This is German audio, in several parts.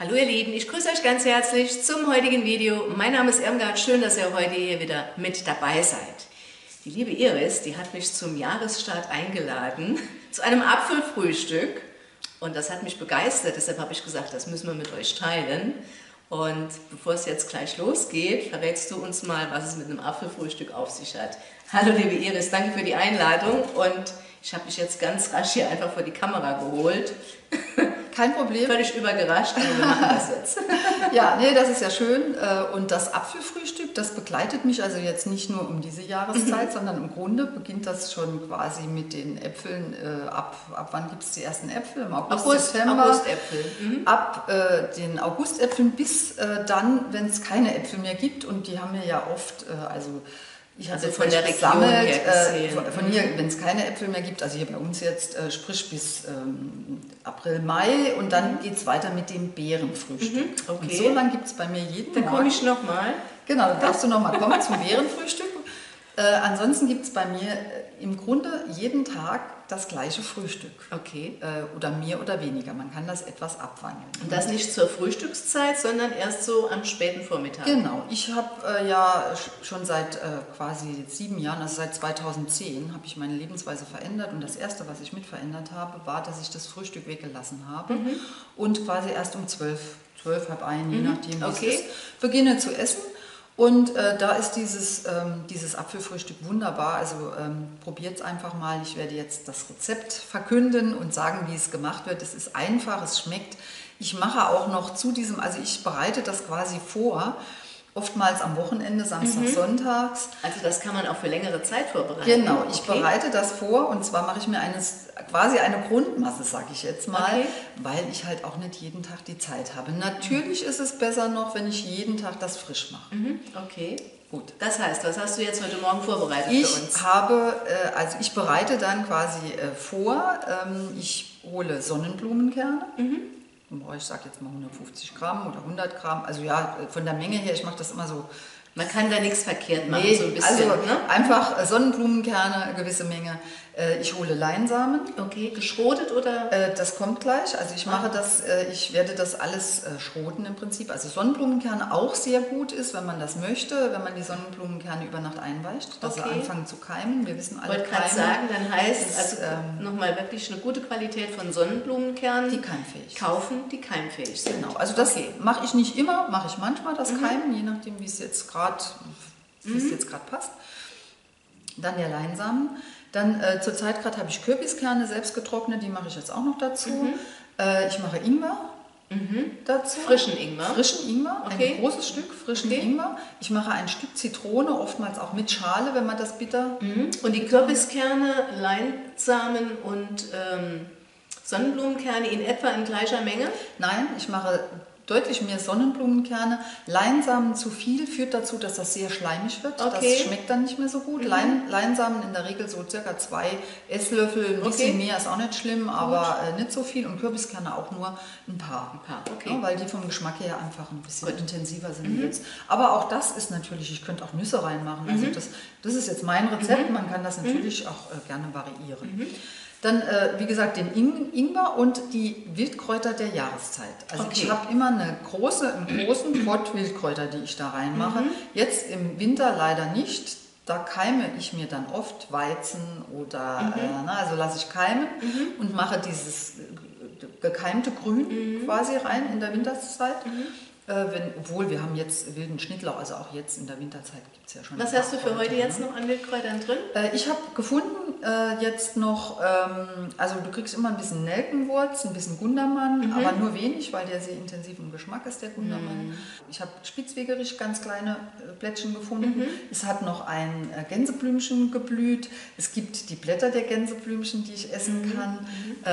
Hallo ihr Lieben, ich grüße euch ganz herzlich zum heutigen Video. Mein Name ist Irmgard, schön, dass ihr heute hier wieder mit dabei seid. Die liebe Iris, die hat mich zum Jahresstart eingeladen zu einem Apfelfrühstück und das hat mich begeistert, deshalb habe ich gesagt, das müssen wir mit euch teilen. Und bevor es jetzt gleich losgeht, verrätst du uns mal, was es mit einem Apfelfrühstück auf sich hat. Hallo liebe Iris, danke für die Einladung und ich habe dich jetzt ganz rasch hier einfach vor die Kamera geholt. Kein Problem. Völlig überrascht, aber wir machen das jetzt. Ja, nee, das ist ja schön. Und das Apfelfrühstück, das begleitet mich also jetzt nicht nur um diese Jahreszeit, sondern im Grunde beginnt das schon quasi mit den Äpfeln. Ab wann gibt es die ersten Äpfel? Im August, September. Augustäpfel. Ab den Augustäpfeln bis dann, wenn es keine Äpfel mehr gibt. Und die haben wir ja oft, ich habe von der Region her gesehen. Von hier, wenn es keine Äpfel mehr gibt, also hier bei uns jetzt, sprich bis April, Mai und dann geht es weiter mit dem Beerenfrühstück. Okay. Und so lange gibt es bei mir jeden Morgen. Dann komme ich nochmal. Genau, dann darfst du nochmal kommen zum Beerenfrühstück. Ansonsten gibt es bei mir im Grunde jeden Tag das gleiche Frühstück. Okay. Oder mehr oder weniger. Man kann das etwas abwandeln. Und das nicht zur Frühstückszeit, sondern erst so am späten Vormittag. Genau. Ich habe ja schon seit quasi 7 Jahren, also seit 2010, habe ich meine Lebensweise verändert. Und das Erste, was ich mit verändert habe, war, dass ich das Frühstück weggelassen habe und quasi erst um 12, halb 1, je nachdem, wie es ist, beginne zu essen. Und da ist dieses Apfelfrühstück wunderbar, also probiert es einfach mal. Ich werde jetzt das Rezept verkünden und sagen, wie es gemacht wird. Es ist einfach, es schmeckt. Ich mache auch noch zu diesem, also ich bereite das quasi vor, oftmals am Wochenende, Samstag, Sonntags. Also das kann man auch für längere Zeit vorbereiten? Genau, ich bereite das vor und zwar mache ich mir quasi eine Grundmasse, sage ich jetzt mal, weil ich halt auch nicht jeden Tag die Zeit habe. Natürlich ist es besser noch, wenn ich jeden Tag das frisch mache. Okay. Gut. Das heißt, was hast du jetzt heute Morgen vorbereitet für uns? Ich bereite dann quasi vor, ich hole Sonnenblumenkerne. Ich sage jetzt mal 150 Gramm oder 100 Gramm, also ja, von der Menge her, ich mache das immer so. Man kann da nichts verkehrt machen, Nee, so ein bisschen. Also ne? einfach Sonnenblumenkerne, eine gewisse Menge. Ich hole Leinsamen. Okay, geschrotet oder? Das kommt gleich. Also ich mache das, ich werde das alles schroten im Prinzip. Also Sonnenblumenkerne auch sehr gut ist, wenn man das möchte, wenn man die Sonnenblumenkerne über Nacht einweicht, dass sie anfangen zu keimen. Wir wissen alle, ich wollte gerade sagen, dann heißt es also nochmal wirklich eine gute Qualität von Sonnenblumenkernen. Die keimfähig. Kaufen, die keimfähig sind. Genau, also das mache ich nicht immer, mache ich manchmal das Keimen, je nachdem, wie es jetzt gerade passt. Dann der Leinsamen. Dann zurzeit gerade habe ich Kürbiskerne selbst getrocknet, die mache ich jetzt auch noch dazu. Ich mache Ingwer dazu. Frischen Ingwer? Frischen Ingwer, ein großes Stück frischen Ingwer. Ich mache ein Stück Zitrone, oftmals auch mit Schale, wenn man das bitter... Und die Kürbiskerne, Leinsamen und Sonnenblumenkerne in etwa in gleicher Menge? Nein, ich mache deutlich mehr Sonnenblumenkerne. Leinsamen zu viel führt dazu, dass das sehr schleimig wird. Das schmeckt dann nicht mehr so gut. Leinsamen in der Regel so circa 2 Esslöffel, ein bisschen mehr ist auch nicht schlimm, aber nicht so viel. Und Kürbiskerne auch nur ein paar. Ja, weil die vom Geschmack her einfach ein bisschen intensiver sind jetzt. Aber auch das ist natürlich, ich könnte auch Nüsse reinmachen. Also das ist jetzt mein Rezept. Man kann das natürlich auch gerne variieren. Dann, wie gesagt, den Ingwer und die Wildkräuter der Jahreszeit. Also ich habe immer einen großen Pott Wildkräuter, die ich da reinmache. Jetzt im Winter leider nicht. Da keime ich mir dann oft Weizen oder, also lasse ich keimen und mache dieses gekeimte Grün quasi rein in der Winterzeit. Obwohl, wir haben jetzt wilden Schnittlauch, also auch jetzt in der Winterzeit gibt es ja schon. Was hast du für heute jetzt noch an Wildkräutern drin? Ich habe gefunden jetzt noch, also du kriegst immer ein bisschen Nelkenwurz, ein bisschen Gundermann, aber nur wenig, weil der sehr intensiv im Geschmack ist, der Gundermann. Ich habe Spitzwegerich, ganz kleine Plättchen gefunden. Es hat noch ein Gänseblümchen geblüht. Es gibt die Blätter der Gänseblümchen, die ich essen kann.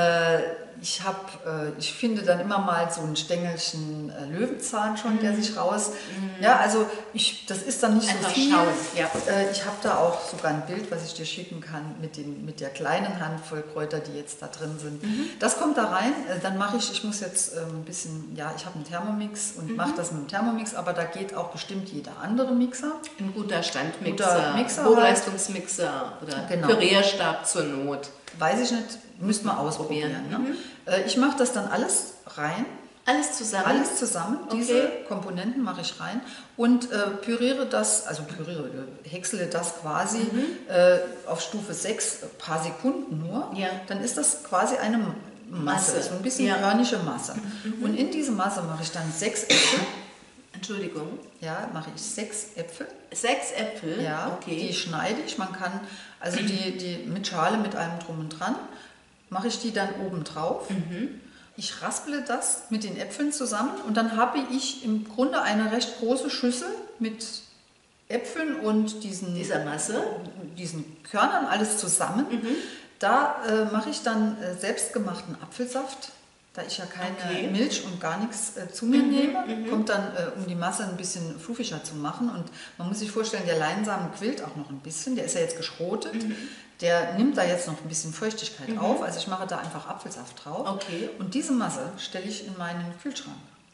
Ich finde dann immer mal so ein Stängelchen Löwenzahn schon, der sich raus... Ja, also das ist dann nicht so viel. Ich habe da auch sogar ein Bild, was ich dir schicken kann, mit der kleinen Handvoll Kräuter, die jetzt da drin sind. Das kommt da rein, dann mache ich muss jetzt ein bisschen, ich habe einen Thermomix und mache das mit dem Thermomix, aber da geht auch bestimmt jeder andere Mixer. Ein guter Standmixer, Hochleistungsmixer oder Pürierstab zur Not. Weiß ich nicht, müsste man ausprobieren. Ne? Ich mache das dann alles rein Alles zusammen? Alles zusammen, diese Komponenten mache ich rein und püriere das, häcksele das quasi auf Stufe 6, paar Sekunden nur. Ja. Dann ist das quasi eine Masse, so ein bisschen körnige Masse. Und in diese Masse mache ich dann 6 Äpfel. Entschuldigung. Ja, mache ich 6 Äpfel. 6 Äpfel? Ja, die schneide ich. Man kann, also die mit Schale, mit allem drum und dran, mache ich die dann oben drauf. Ich rasple das mit den Äpfeln zusammen und dann habe ich im Grunde eine recht große Schüssel mit Äpfeln und dieser Masse, diesen Körnern, alles zusammen. Da mache ich dann selbstgemachten Apfelsaft. Da ich ja keine Milch und gar nichts zu mir nehme, kommt dann, um die Masse ein bisschen fluffiger zu machen. Und man muss sich vorstellen, der Leinsamen quillt auch noch ein bisschen. Der ist ja jetzt geschrotet. Der nimmt da jetzt noch ein bisschen Feuchtigkeit auf. Also ich mache da einfach Apfelsaft drauf. Und diese Masse stelle ich in meinen Kühlschrank.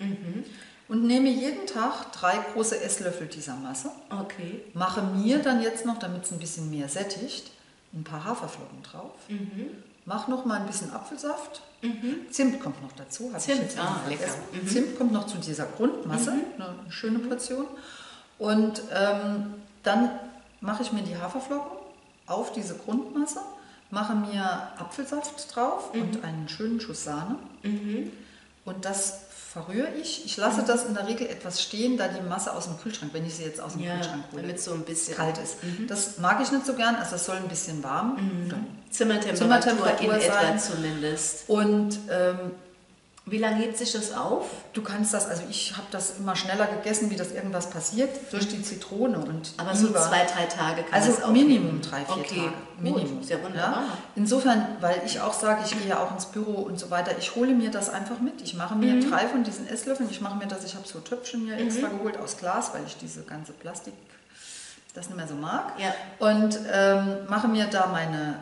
Und nehme jeden Tag 3 große Esslöffel dieser Masse. Mache mir dann jetzt noch, damit es ein bisschen mehr sättigt, ein paar Haferflocken drauf. Mache noch mal ein bisschen Apfelsaft. Zimt kommt noch dazu. Zimt, lecker. Zimt kommt noch zu dieser Grundmasse, eine schöne Portion. Und dann mache ich mir die Haferflocken auf diese Grundmasse, mache mir Apfelsaft drauf und einen schönen Schuss Sahne. Und das verrühre ich. Ich lasse das in der Regel etwas stehen, da die Masse aus dem Kühlschrank, wenn ich sie jetzt aus dem Kühlschrank hole, damit es so ein bisschen kalt ist. Das mag ich nicht so gern, also es soll ein bisschen warm. Zimmertemperatur in etwa zumindest. Und wie lange hebt sich das auf? Du kannst das, also ich habe das immer schneller gegessen, wie das irgendwas passiert, durch die Zitrone. Aber so 2-3 Tage kann also das auch Minimum 3-4 Tage. Minimum. Sehr wunderbar. Ja? Insofern, weil ich auch sage, ich gehe ja auch ins Büro und so weiter, ich hole mir das einfach mit. Ich mache mir 3 von diesen Esslöffeln, ich mache mir das, ich habe so Töpfchen hier extra geholt aus Glas, weil ich diese ganze Plastik, das nicht mehr so mag. Und mache mir da mein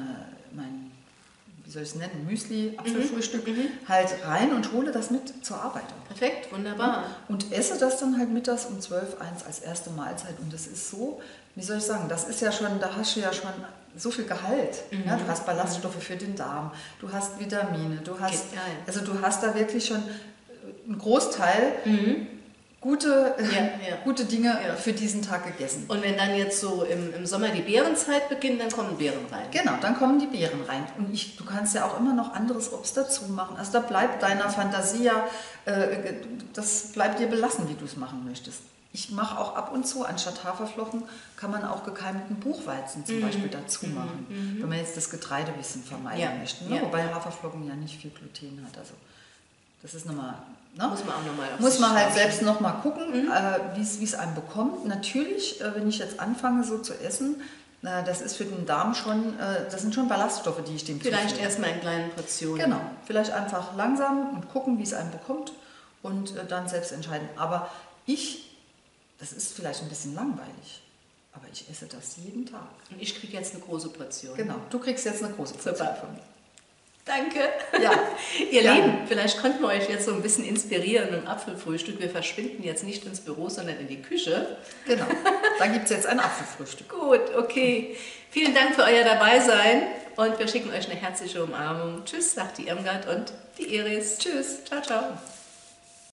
wie soll ich es nennen, Müsli, Apfelfrühstück, halt rein und hole das mit zur Arbeit. Perfekt, wunderbar. Und esse das dann halt mittags um 12, 1 als erste Mahlzeit. Und das ist so, wie soll ich sagen, das ist ja schon, da hast du ja schon so viel Gehalt. Ja, du hast Ballaststoffe für den Darm, du hast Vitamine, du hast da wirklich schon einen Großteil gute Dinge für diesen Tag gegessen. Und wenn dann jetzt so im Sommer die Beerenzeit beginnt, dann kommen Beeren rein. Genau, dann kommen die Beeren rein. Und du kannst ja auch immer noch anderes Obst dazu machen. Also da bleibt deiner Fantasie ja, das bleibt dir belassen, wie du es machen möchtest. Ich mache auch ab und zu, anstatt Haferflocken, kann man auch gekeimten Buchweizen zum Beispiel dazu machen, wenn man jetzt das Getreide ein bisschen vermeiden möchte. Ne? Wobei Haferflocken ja nicht viel Gluten hat. Also das ist nochmal... Ne? Muss man halt selbst noch mal gucken, wie es einem bekommt. Natürlich, wenn ich jetzt anfange so zu essen, das ist für den Darm schon, das sind schon Ballaststoffe, die ich dem zuführe. Vielleicht erstmal in kleinen Portionen. Genau, vielleicht einfach langsam und gucken, wie es einem bekommt und dann selbst entscheiden. Aber das ist vielleicht ein bisschen langweilig, aber ich esse das jeden Tag. Und ich kriege jetzt eine große Portion. Genau, du kriegst jetzt eine große Portion von mir. Danke. Ja. Ihr Lieben, vielleicht konnten wir euch jetzt so ein bisschen inspirieren im Apfelfrühstück. Wir verschwinden jetzt nicht ins Büro, sondern in die Küche. Genau, da gibt es jetzt ein Apfelfrühstück. Gut, okay. Vielen Dank für euer Dabeisein und wir schicken euch eine herzliche Umarmung. Tschüss, sagt die Irmgard und die Iris. Tschüss. Ciao, ciao.